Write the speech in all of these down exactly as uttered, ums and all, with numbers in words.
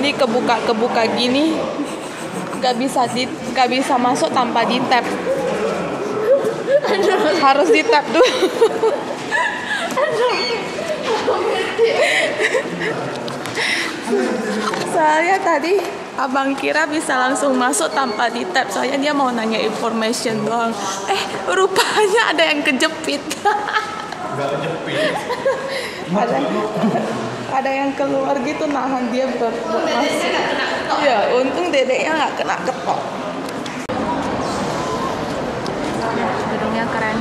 Ini kebuka-kebuka gini, nggak bisa di, nggak bisa masuk tanpa di tap. Harus di tap dulu. Soalnya tadi abang kira bisa langsung masuk tanpa di tap, soalnya dia mau nanya information doang. Eh, rupanya ada yang kejepit. Nggak kejepit. ada, ada yang keluar gitu nahan dia buat buat masuk. Ya, untung dedeknya nggak kena ketok. Gedungnya keren.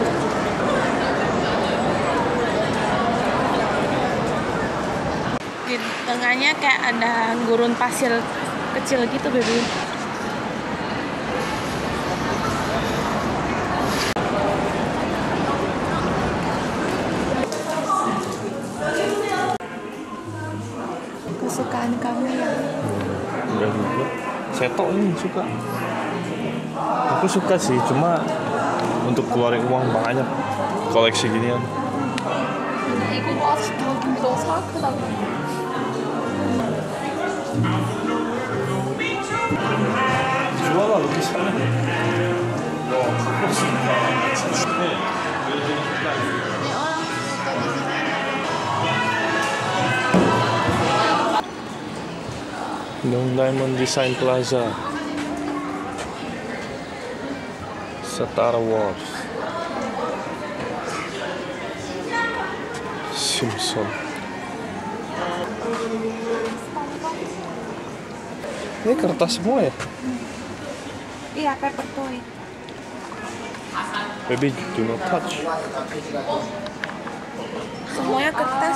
Di tengahnya kayak ada gurun pasir kecil gitu, baby. Kesukaan kamu ya? Enggak juga. Seto ini suka. Aku suka sih, cuma untuk keluarin uang banyak koleksi ginian. 이거 아직 너 사악하다고. jual lah lukisannya. Wah, aku suka. Nih, Dong Diamond Design Plaza, Star Wars, Simpson. Ini kertas semua ya? Iya, paper toy. Baby, do not touch. Semuanya kertas.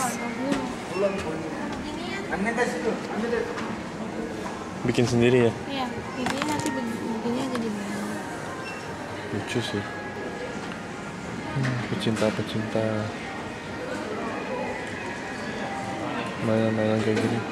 Bikin sendiri ya? Iya, ini nanti begini jadi begini. Lucu sih. Hmm, pecinta-pecinta mainan-mainan kayak gini.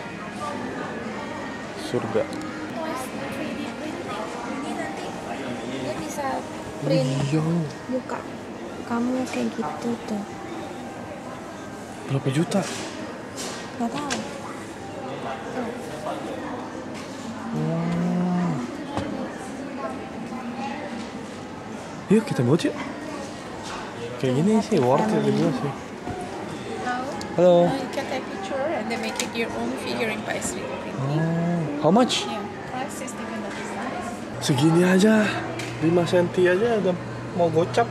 Surga. tiga D printing. Ini nanti dia bisa print Iya. muka kamu kayak gitu tuh. Berapa juta? Gak tahu. Tuh. Wow. Yuk kita buat yuk. Kayak gini sih worth it juga sih. Halo. Uh, you can take picture and then make it your own figurine by three D printing. Oh, how much? Yeah, price is different than size. Segini aja, lima senti aja udah mau gocap.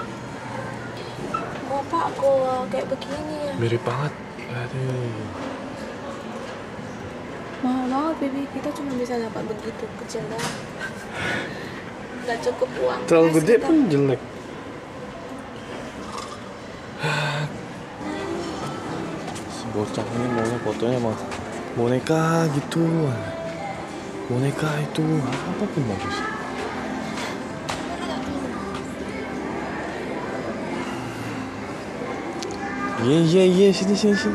Bapak kok kayak begini ya? Mirip banget. Aduh. Mahal banget, baby. Kita cuma bisa dapat begitu kecil doang. Gak cukup uang. Terlalu Mas, gede kita- pun jelek. Si bocah ini maunya fotonya mah boneka gitu. Boneka itu apapun bagus. Ye ye ye sini sini sini.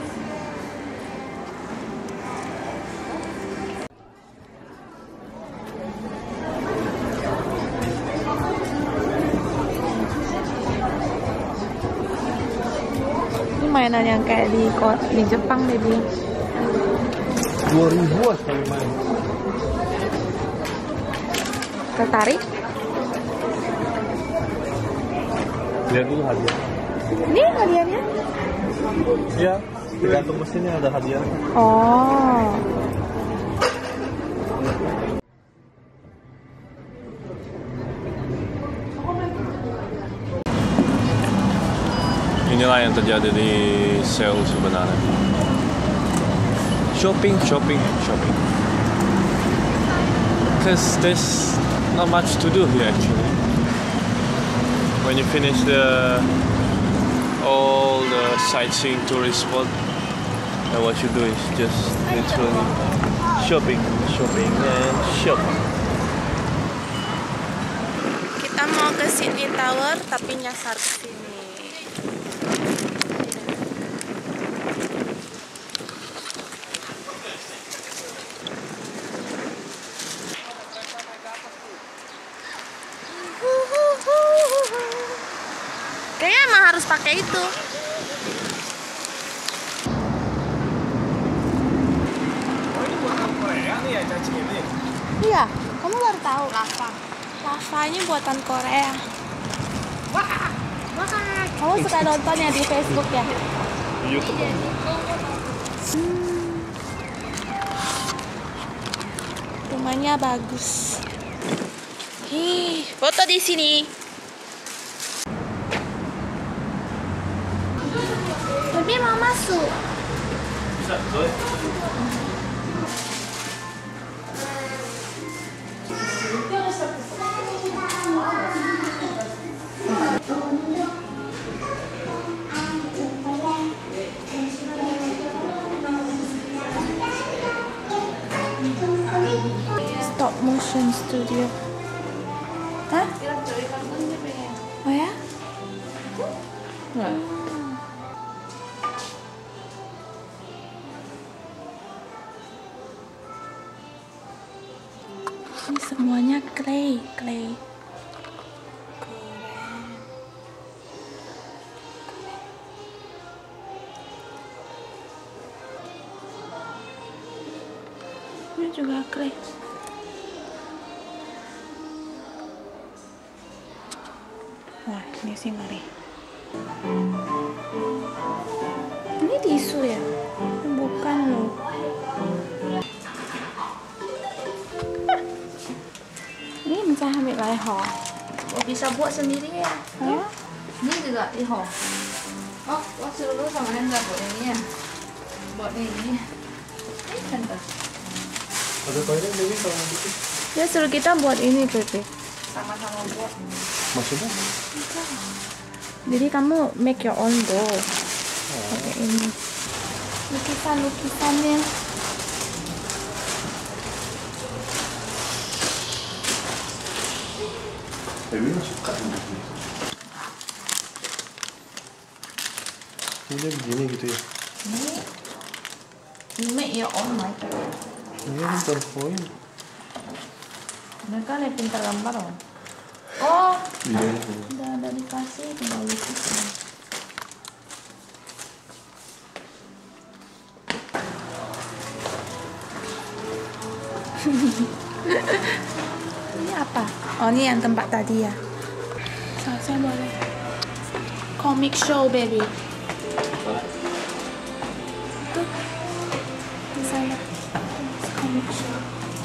Ini mainan yang kayak di di Jepang, baby. Dua ribu sekali main. Tertarik? Lihat dulu hadiah. Ini hadiahnya? Ya, tergantung mesinnya ada hadiah. Oh. Inilah yang terjadi di Seoul sebenarnya. Shopping, shopping, shopping. Because there's not much to do here actually. When you finish the all the sightseeing tourist spot, and what you do is just literally shopping, shopping, and shop. Kita mau ke Sydney Tower tapi nyasar ke sini. Kayaknya emang harus pakai itu. ya? Kamu baru tahu? Lava. Lavanya buatan Korea. Wah, wah. Kamu suka nonton ya di Facebook ya? YouTube. Hmm. Rumahnya bagus. Ih, foto di sini. Tapi mau masuk. Bisa, boleh. Stop motion studio. Hah? Oh ya? Nggak. Ini semuanya clay, clay. Keren. Ini juga clay. Wah, ini sih ngeri. Ini tisu ya? Bukan loh. Ini bisa ambil leho. Oh, bisa buat sendiri ya? Ya? Ini juga iho. Oh, wah suruh lu sama Hendra buat ini ya. Buat ini. Ini Hendra. Ada toilet jadi kalau mau bikin. Dia suruh kita buat ini, Pepe. Sama-sama buat. Maksudnya? Jadi kamu make your own doll. Pakai ini. Lukisan-lukisannya. Dewi nggak suka ini. Ini begini gitu ya? Ini. You make your own, Mike. Ini kan poin. Mereka nih pintar gambar loh. Oh, Iya. udah ada dikasih tinggal lukisan. Ini apa? Oh, ini yang tempat tadi ya. So, saya boleh. Comic show, baby. Tuh. Di sana. Comic show.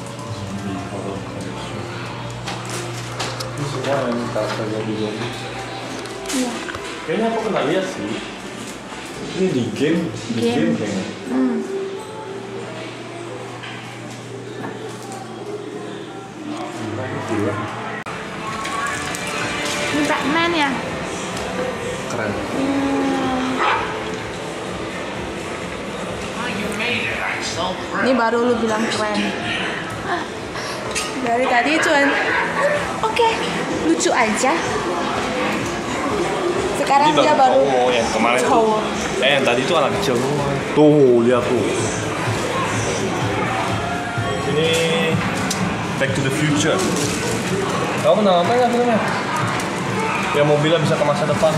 Ini semua yang karakter jadi zombie. Iya. Kayaknya aku pernah lihat sih. Ini di game, di Game. game kayaknya. Hmm. Gila. Ini Batman ya? Keren. Ini baru lu bilang keren. Dari tadi cuman oke, lucu aja. Sekarang dia baru cowok, yang kemarin tuh. cowok. Eh, yang tadi tuh anak kecil semua. Tuh, lihat tuh. Ini Back to the Future. Kamu pernah nonton nggak filmnya? Yang mobilnya bisa ke masa depan.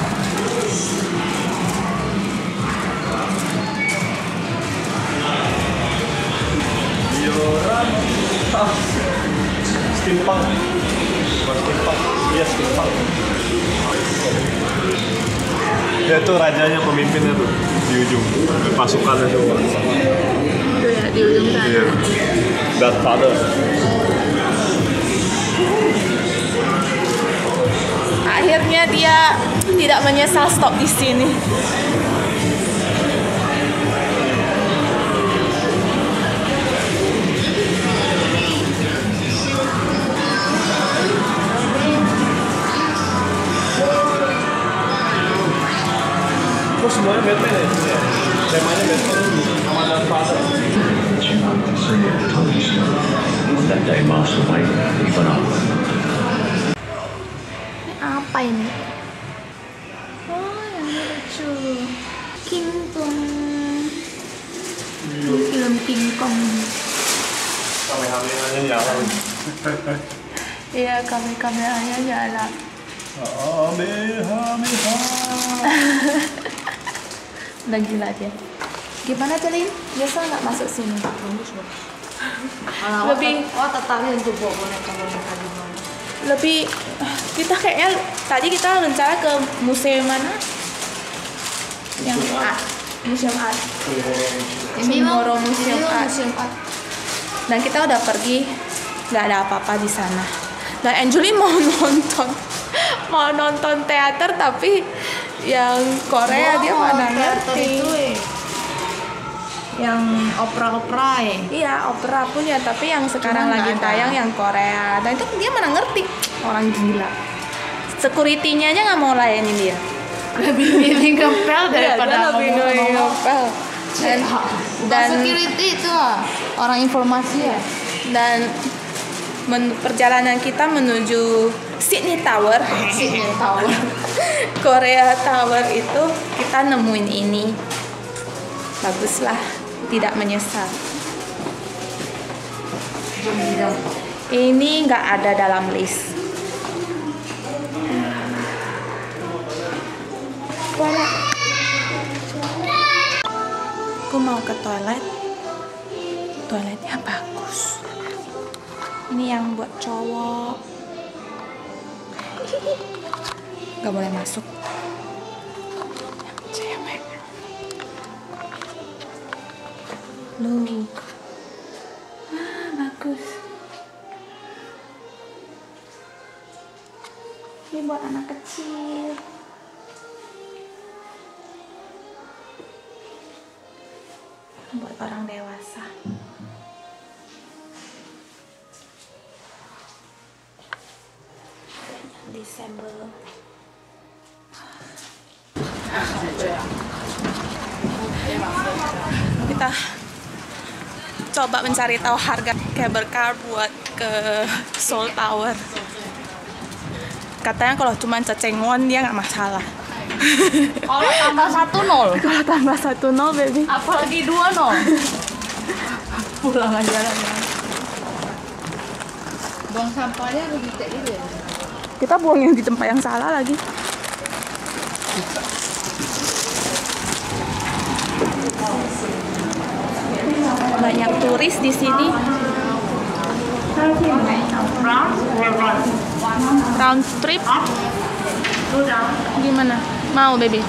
Dioran. Ah. Steampunk. Bukan steampunk. Iya, steampunk. Dia tuh rajanya, pemimpinnya tuh di ujung, pasukannya semua. Itu ya di ujung sana. Iya. Godfather. Akhirnya dia tidak menyesal stop di sini. Kok semuanya Batman ya? Temanya Batman sama Godfather. 人仔馬上位氣氛啊！ Ini apa ini? Oh, yang ini lucu. King Kong. Film King Kong. Kamehamehanya nyala. Iya, kamera-kameranya nyala. Kamehameha. Udah gila dia. Gimana Celin? Biasa nggak masuk sini? Bagus loh. Lebih- oh tertarik untuk bawa boneka-boneka di mana? Lebih kita kayaknya tadi kita rencana ke museum mana? Yang art, museum art. Ini bang, Tomorrow ini Museum bang, Art. museum art. Dan kita udah pergi, nggak ada apa-apa di sana. Dan Anjuli mau nonton, mau nonton teater tapi yang Korea dia Oh, mana teater ngerti. itu eh. Yang opera-opera ya. Iya, opera pun ya, tapi yang sekarang Cuma lagi nggak ada. tayang yang Korea. Dan itu dia mana ngerti, orang gila. Security-nya aja nggak mau layanin dia. Lebih milih ngepel daripada Iya, dia lebih milih ngomong-ngomong. ngepel. Dan Dan dan security itu ah, orang informasi ya. dan men- perjalanan kita menuju Sydney Tower. Sydney Tower. Korea Tower itu kita nemuin ini. Baguslah, tidak menyesal. Ini nggak ada dalam list. Toilet. Aku mau ke toilet. Toiletnya bagus. Ini yang buat cowok. Nggak boleh masuk. Yang cewek. Loh. Ah, bagus. Ini buat anak kecil. Buat orang dewasa. Desember. Kita coba mencari tahu harga cable car buat ke Seoul Tower. Katanya kalau cuma cecengon dia nggak masalah. Kalau tambah satu nol, Kalau tambah satu nol baby. apalagi dua nol. Pulang aja lah. Buang sampahnya lebih kayak gitu ya. Kita buang yang di tempat yang salah lagi. Banyak turis di sini. Round trip. Gimana? Mau baby?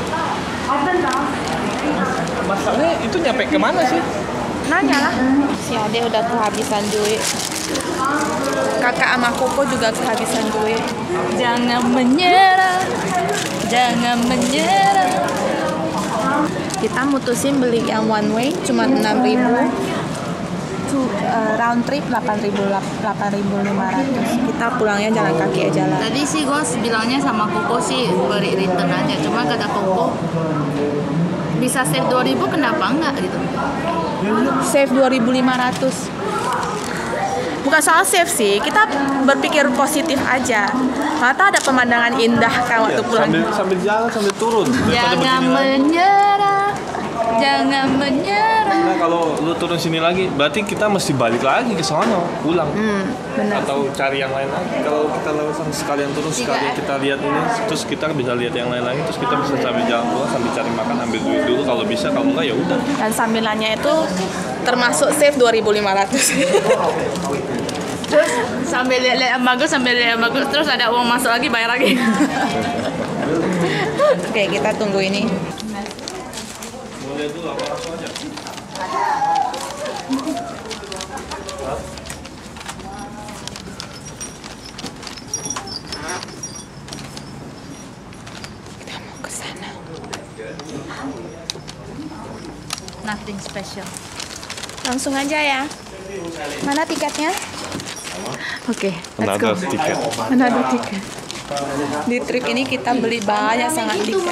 Masalahnya itu nyampe kemana sih? Nanya lah. Si Ade udah kehabisan duit. Kakak sama Koko juga kehabisan duit. Jangan menyerah, jangan menyerah. Kita mutusin beli yang one way cuma enam ribu. To, uh, round trip delapan ribu lima ratus. Kita pulangnya jalan kaki aja lah. Tadi sih gue bilangnya sama Koko sih beri return aja. Cuma kata Koko bisa save dua ribu kenapa enggak gitu. Save dua ribu lima ratus. Bukan soal save sih, kita berpikir positif aja. Mata ada pemandangan indah kan waktu pulang. Sambil, sambil jalan sambil turun. Daripada Jangan begini lagi. menyerah. Jangan menyerah. Nah, kalau lu turun sini lagi, berarti kita mesti balik lagi ke sana, pulang. Hmm, benar. Atau cari yang lain lagi. Kalau kita lewat sama sekalian turun, sekalian kita lihat ini, terus kita bisa lihat yang lain lagi, terus kita bisa sambil jalan pulang, sambil cari makan, ambil duit dulu kalau bisa, kalau enggak ya udah. Dan sambilannya itu termasuk save dua ribu lima ratus. Terus sambil lihat-lihat yang bagus, sambil lihat yang bagus, terus ada uang masuk lagi, bayar lagi. Oke, kita tunggu ini. Mau lihat dulu apa langsung aja? Kita mau ke sana. Nothing special. Langsung aja ya. Mana tiketnya? Oke, let's go. Another ticket. Another tiket. Di trip ini kita beli banyak sangat tiket.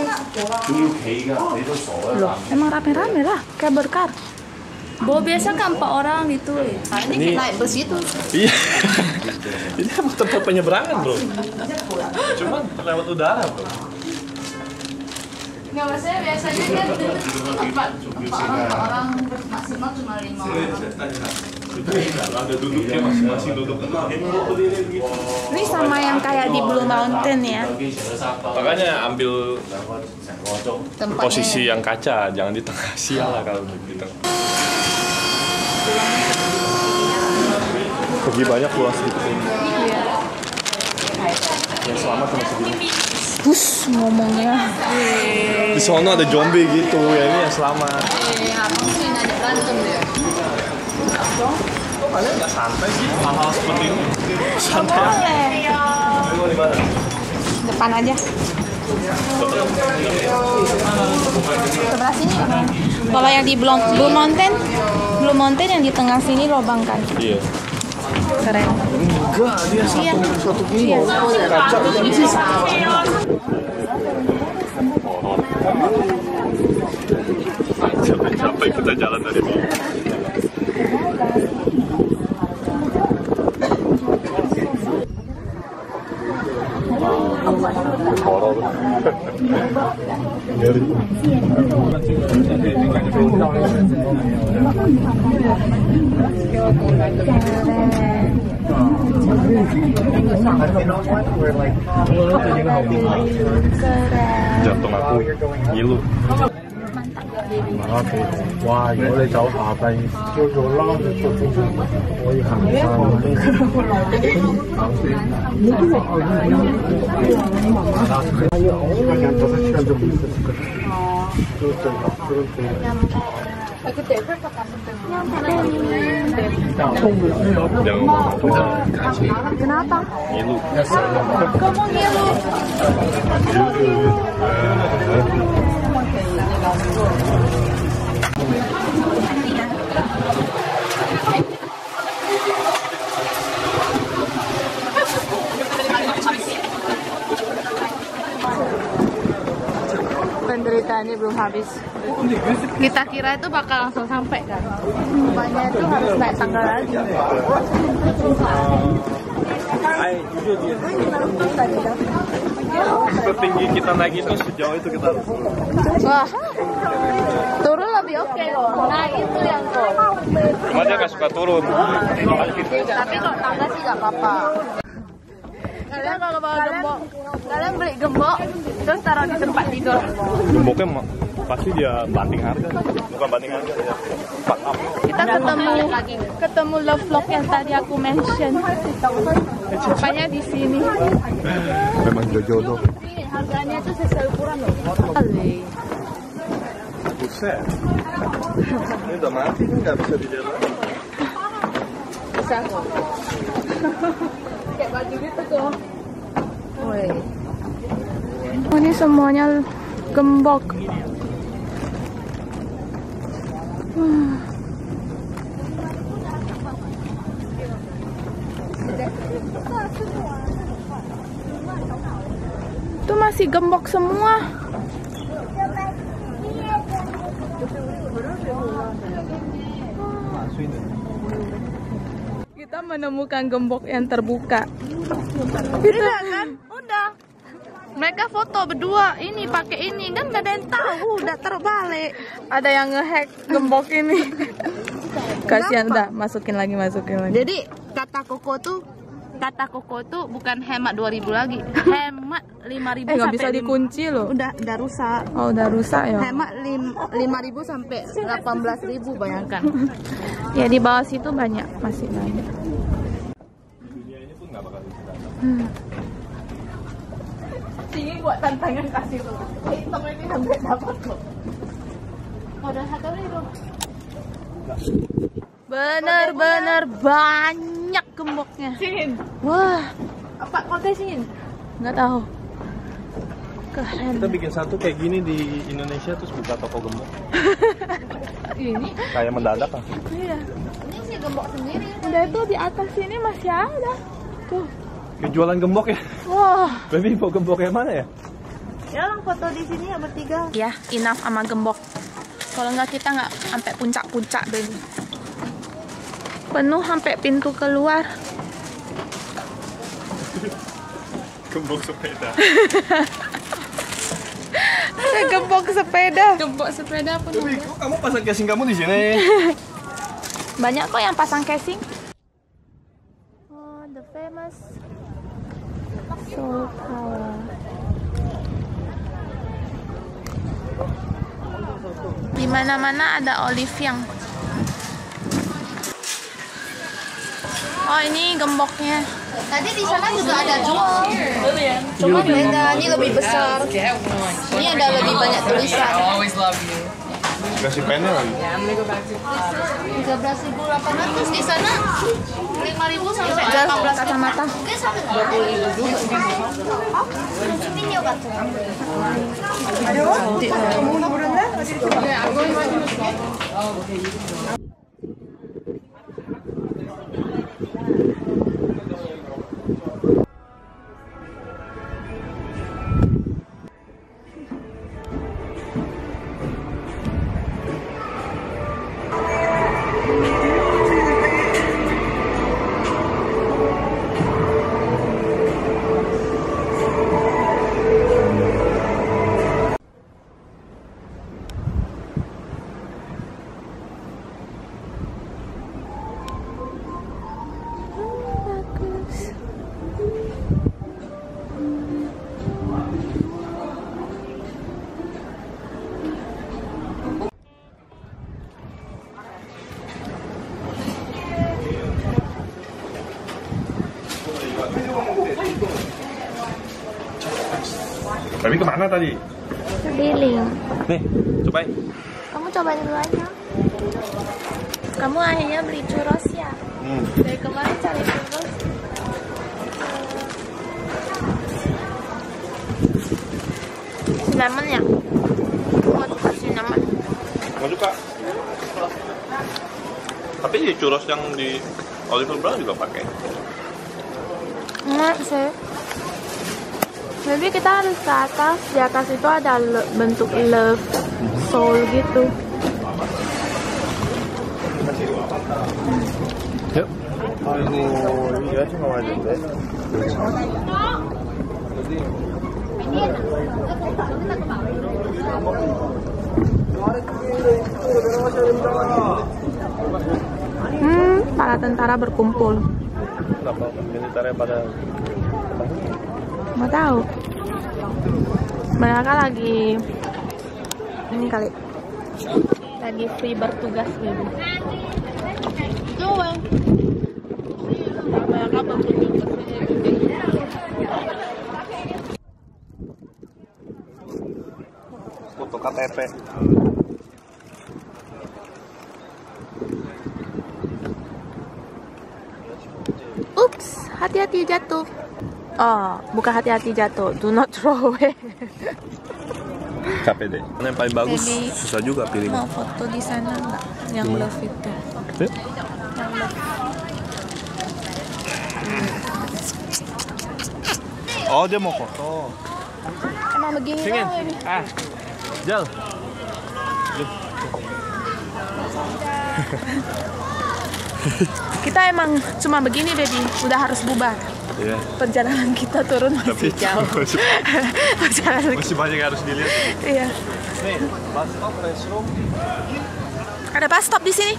Loh, emang rame-rame lah, kayak berkar. Bawa biasa kan empat orang gitu. Nah, ini, Ini- kita naik bus itu. Iya. Ini emang tempat penyeberangan, bro. Cuman lewat udara, bro. Nggak, maksudnya biasanya kan empat, empat orang, empat orang maksimal cuma lima orang. Ada duduknya masing-masing duduk. Ini sama yang kayak di Blue Mountain ya. Makanya ambil Tempatnya posisi yang kaca, jangan di tengah. Sial lah kalau di tengah. pulangnya Persegi banyak luas gitu. Iya. Yang selamat cuma segini. Bus ngomongnya. Di sono ada zombie gitu, ya ini yang selamat. Eh, abang sih nanya berantem ya. Kok kalian nggak santai sih hal-hal seperti ini? Santai. Boleh. Di mana? Depan aja. Sebelah sini. Kalau yang di Blue Blue Mountain, Blue Mountain yang di tengah sini lubang kan. Iya. Keren. Enggak, dia satu Iya. satu kilo. Iya. Kaca. Capek-capek kita jalan dari bawah. Horor. Ngeri. Jantung aku ngilu. Wah,如果你走下低，叫做撈咗出中可以行山。 Jangan ngomong Kenapa? ngilu. Kamu ngilu. Penderitaannya belum habis. Kita kira itu bakal langsung sampai kan. Rupanya itu harus naik tangga lagi. Setinggi kita naik itu sejauh itu kita harus. Wah, turun lebih oke loh. Nah itu yang kok. Cuma dia nggak suka turun. Tapi kalau tangga sih nggak apa-apa. Kalian kalau bawa gembok, kalian beli gembok, terus taruh di tempat tidur. Gemboknya ma- pasti dia banting harga, bukan banting harga ya. Fuck up. Kita ketemu ketemu love vlog yang tadi aku mention. Rupanya di sini. Memang jodoh. Harganya itu sesuai ukuran loh. Kali. Buset. Ini udah mati kan nggak bisa dijalan. Bisa kok. Kayak baju gitu tuh. Woi. Oh, ini semuanya gembok. Hmm. Itu masih gembok semua. Kita menemukan gembok yang terbuka. Udah kan? Udah. Mereka foto berdua, ini pakai ini kan nggak ada yang tahu, udah terbalik. Ada yang ngehack gembok ini. Kasihan, udah masukin lagi, masukin lagi. Jadi kata Koko tuh, kata Koko tuh bukan hemat dua ribu lagi, hemat lima ribu. Eh nggak bisa dikunci loh. Udah, udah rusak. Oh udah rusak ya. Hemat lima ribu sampai delapan belas ribu, bayangkan. Ya di bawah situ banyak, masih banyak. Dunia ini pun nggak bakal bisa datang. Hmm. Ini buat tantangan kasih tuh. Hitam ini sampai dapat kok. Udah satu ribu. Bener-bener banyak gemboknya. Sin. Wah. Apa konten Sin? Nggak tahu. Keren. Kita bikin satu kayak gini di Indonesia terus buka toko gembok. Ini? Kayak mendadak kan? Iya. Ini sih gembok sendiri. Udah itu di atas sini masih ada. Tuh. Kayak jualan gembok ya? Wah. Baby mau gembok yang mana ya? Ya orang foto di sini ya bertiga. Ya, enough sama gembok. Kalau nggak kita nggak sampai puncak-puncak baby. Penuh sampai pintu keluar. Gembok sepeda. Gembok sepeda. Gembok sepeda penuh. Baby, kok kamu pasang casing kamu di sini? Banyak kok yang pasang casing. Oh, the famous Seoul Tower. Di mana-mana ada olive yang Oh ini gemboknya. Tadi di sana juga ada jual. Cuma beda, ini lebih besar. Ini ada lebih banyak tulisan. Kasih pennya lagi. tiga belas ribu delapan ratus di sana. lima ribu sampai delapan belas kacamata. dua puluh ribu juga. Video 같은 Baby kemana tadi? Keliling. Nih, cobain. Kamu cobain dulu aja. Kamu akhirnya beli churros ya? Hmm. Dari kemarin cari churros. Cinnamon ya? Mau suka cinnamon? Mau suka? Tapi di churros yang di Oliver Brown juga pakai. Enggak sih. Jadi kita harus ke atas. Di atas itu ada le- bentuk love soul gitu. Yuk. 아이고, 여자친구가 왔는데. Hmm, para tentara berkumpul. Kenapa militernya pada Nggak tahu. Mereka lagi ini kali lagi free bertugas baby. Doang. Mereka bertugas. foto K T P. Ups, hati-hati jatuh. Oh, bukan hati-hati jatuh. Do not throw away. Capek deh. Mana yang paling bagus? Jadi, Susah juga pilih. Mau foto di sana nggak? Yang Hmm. love itu. Yuk. Yang love. Oh, dia mau foto. Emang begini Pengen? doang ini. Ah, Jal. Kita emang cuma begini, baby. Udah harus bubar. Iya. Perjalanan kita turun masih Tapi jauh. masih, Perjalanan masih banyak yang harus dilihat. Iya. Nih, bus stop, restroom. Ada bus stop di sini.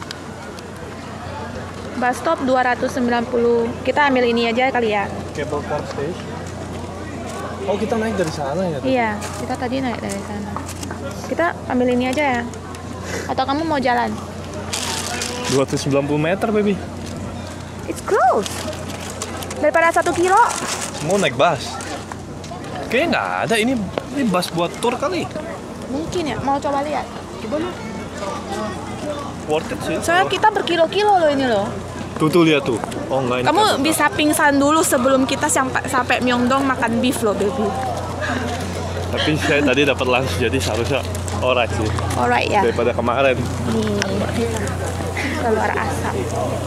Bus stop dua ratus sembilan puluh. Kita ambil ini aja kali ya. Cable car station. Oh, kita naik dari sana ya? Iya, kita tadi naik dari sana. Kita ambil ini aja ya. Atau kamu mau jalan? dua ratus sembilan puluh meter, baby. It's close. Daripada satu kilo. Mau naik bus? Kayaknya nggak ada. Ini ini bus buat tour kali. Mungkin ya. Mau coba lihat? Coba lihat. Worth it sih. Soalnya kita berkilo-kilo loh ini loh. Tuh tuh lihat tuh. Oh enggak ini. Kamu kan bisa pingsan dulu sebelum kita sampai sampai Myeongdong makan beef loh, baby. Tapi saya tadi dapat lunch jadi seharusnya alright sih. Alright ya. Daripada kemarin. Nih. Keluar asap.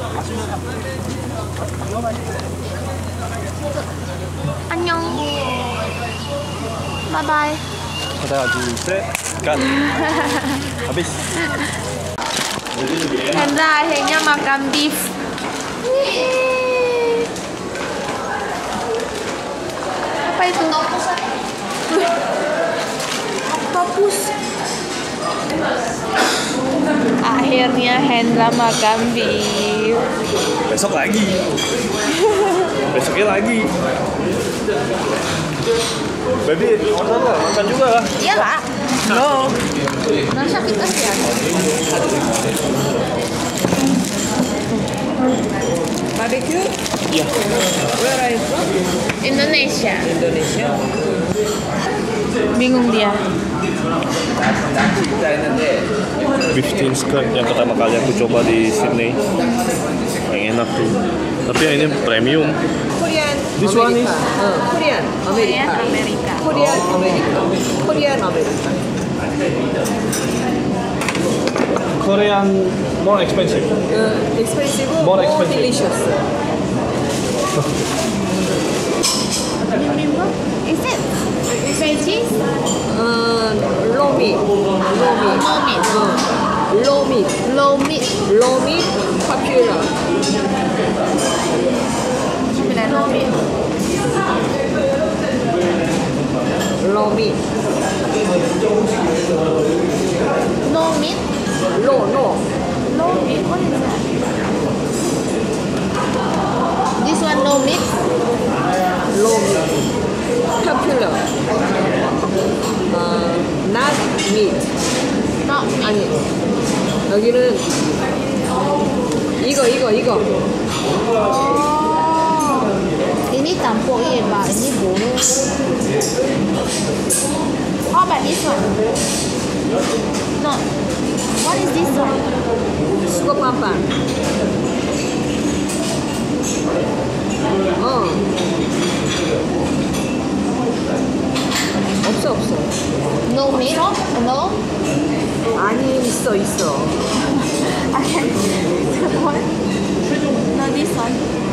Annyeong. Bye bye. Kita lagi set kan. Habis. Hendra akhirnya makan beef. Apa itu? Wih, oktopus. Akhirnya Hendra makan beef. Besok lagi. Besoknya lagi. Baby, order lah, makan juga lah. Iyalah. No. Nasa kita sih ya. barbecue? Yeah. Where are you from? Indonesia. Indonesia. Bingung dia. Beef thin skirt yang pertama kali aku coba di Sydney. Yang enak tuh. Tapi yang ini premium. Korean. This one is? Uh, Korean. Korean America. Amerika. Korean America. Korean America. Korean more expensive. Uh, expensive. More expensive. delicious. Is it veggies? Uh, low meat. Low meat. Low meat. Uh, low meat. Low meat. Low meat. Popular. Bilang low meat. Low meat. No meat. Low. No. Low meat. What is that? This one low meat. Low meat. Popular. Uh, not meat. Not meat. 아니 여기는 이거 이거 이거 Oh. Ini campur ye, Pak. Ini boleh. How about this one? No. What is this one? 수거빵빵 어 없어 없어 No meat? No? 아니 있어 있어 Okay. What? No, this one.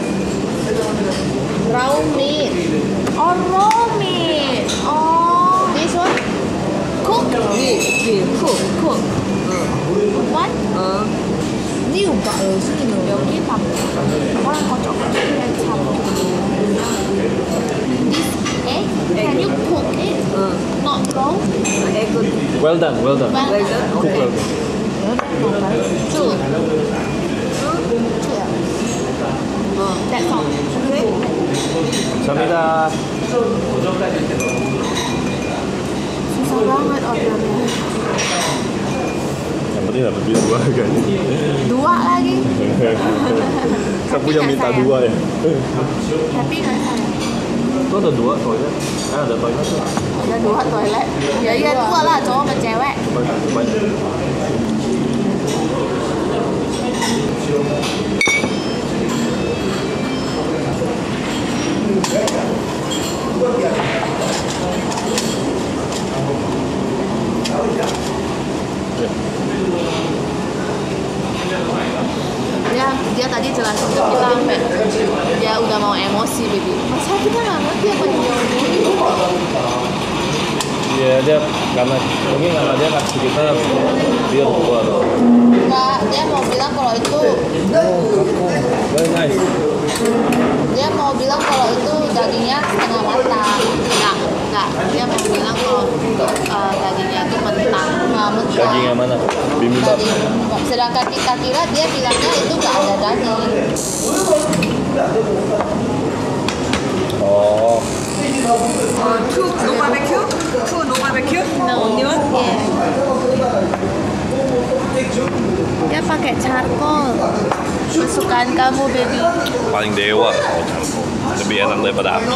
Raw meat. Oh, raw meat. Oh. This one? Cook. 위위쿡 Cook. What? 어 New bottle sini 여기 밥. Orang kocok-kocok yang campur. This egg, can you cook it? 어 Not raw? 에그 Well done, well done. Well, 웰던 Cook 오케이 well done. Two. Two. 어 That's all. 오케이 감사합니다. Susah banget ordernya. Yang penting dapat duit dua kan. Dua lagi. Saya punya minta dua ya. Happy nggak saya? Itu ada dua toilet. Ah, ada toilet tuh. Ada dua toilet. Ya iya dua lah cowok sama cewek. Banyak. Ya, dia tadi jelasin ke kita sampai dia udah mau emosi baby. Masa kita nggak ngerti apa yang dia omongin? Iya, dia karena mungkin karena dia kasih kita dia dua loh. Enggak, dia mau bilang kalau itu Very nice. dia mau bilang kalau itu dagingnya setengah matang. Enggak, enggak. Dia mau bilang kalau uh, dagingnya itu mentah, nggak mentah. Daging yang mana? Bibimbap. Daging. Sedangkan kita kira dia bilangnya itu nggak ada daging. Oh. 어, 투 노 바베큐? 투 노 바베큐? No. Only one? Yeah. Dia pakai charcoal. Kesukaan kamu, baby. Paling dewa kalau campur. Lebih enak daripada api.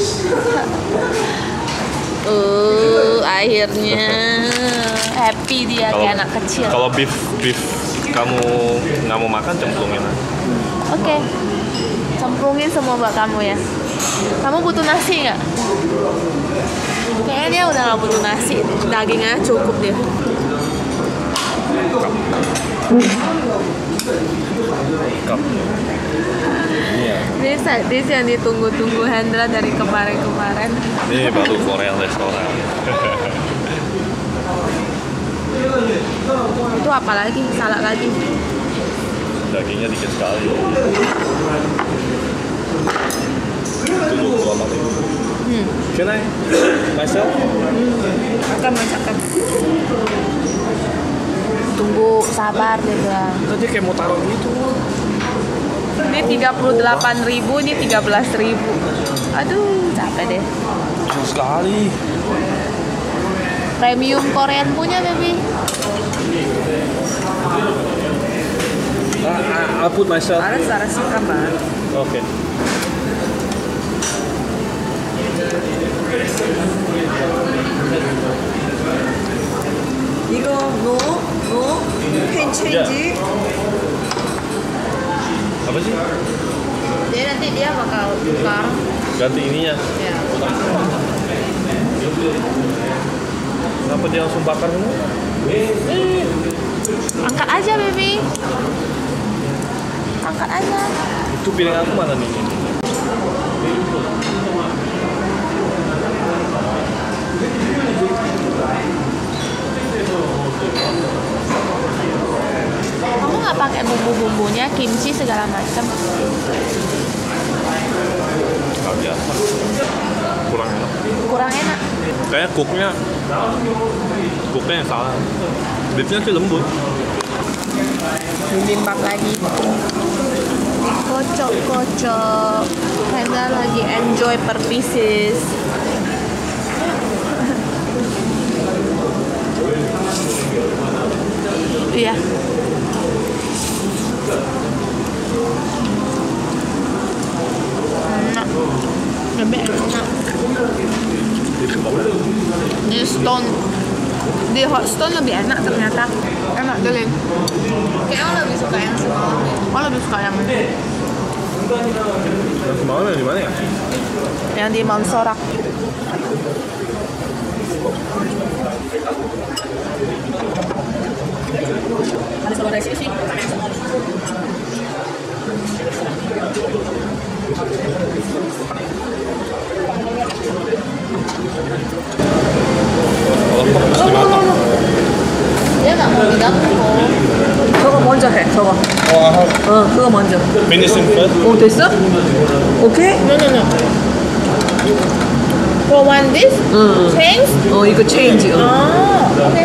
Uh, akhirnya happy dia Kalau kayak anak kecil. kalau beef beef kamu nggak mau makan cemplungin aja. Oke, cemplungin semua buat kamu ya. Kamu butuh nasi nggak? Kayaknya dia udah nggak butuh nasi. Dagingnya cukup dia. Cup. Ini ya. This, this yang ditunggu-tunggu Hendra dari kemarin-kemarin. Ini baru Korean restoran. Itu apa lagi? Salad lagi. Dagingnya dikit sekali. Itu dua puluh delapan ribu. Hmm. Can I myself? Akan masakan. Tunggu, sabar dia bilang. Tadi kayak mau taruh gitu. Ini tiga puluh delapan ribu, ini tiga belas ribu. Aduh, capek deh. Mahal sekali. Premium Korean punya, baby. I, I'll put myself. 알았어, 알았어, 잠깐만. Okay. 이거 no, no, can change. Apa sih? Jadi nanti dia bakal tukar. Ganti ininya. Ya. Kenapa dia langsung bakar semua? Angkat aja, baby. Angkat aja. Itu piring aku mana nih? Kamu nggak pakai bumbu-bumbunya, kimchi segala macam? Nggak biasa. Kurang enak. Kurang enak. Kayaknya cooknya, cooknya yang salah. Beefnya sih lembut. Bibimbap lagi. Kocok-kocok. Henda lagi enjoy per pieces. Iya. Enak. Lebih enak. Di stone, di hot stone lebih enak ternyata. Enak Delin. Kayaknya lo lebih suka yang semalam. Oh lebih suka yang ini. Yang semalam yang di mana ya? Yang di Mount Sorak. Ada telur isi sih. Mesti matang. Dia nggak mau di dapur. 저거 먼저 해, 저거. Oh, 어, 그거 먼저. finishing first. 오, 됐어? 오케이? No no no. For one this, 응. change. 어, 이거 체인지. 어. Ah, oke.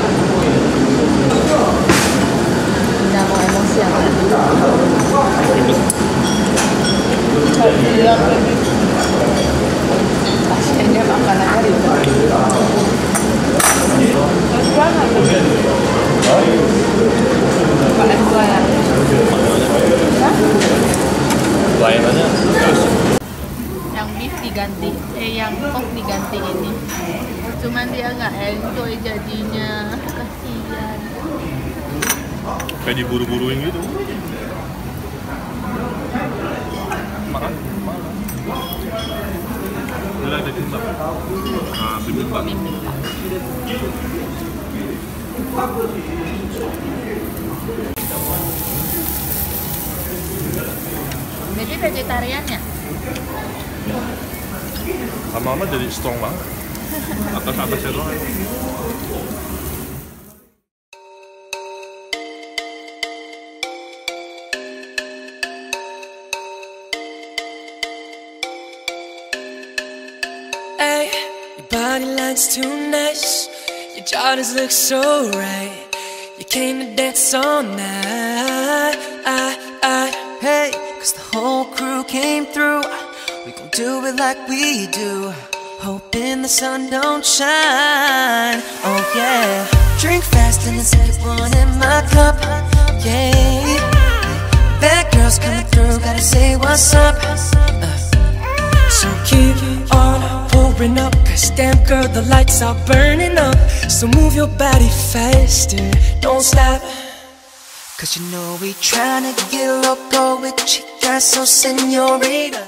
Udah mau emosi ya. Kasian dia makanannya ribet. Terus banget. Pakai gua ya. Layanannya terus. Yang beef diganti, eh yang pork diganti ini. Cuman dia nggak enjoy jadinya, kasihan. Kayak diburu-buruin gitu. Makan, makan. Udah ada bibimbap. Nah, bibimbap. Bibimbap. Jadi vegetarian ya? Lama-lama jadi strong banget. Atas-atasnya doang. Hey, your body lines too nice. Your jaw just looks so right. You came to dance all night. I, I, hey, cause the whole crew came through. We gon' do it like we do. Hoping the sun don't shine. Oh yeah. Drink fast and then sip one in my cup. Yeah. Bad girls coming through, gotta say what's up. Uh. So keep on pouring up, cause damn girl, the lights are burning up. So move your body faster, don't stop. Cause you know we tryna get loco with chicas, so senorita.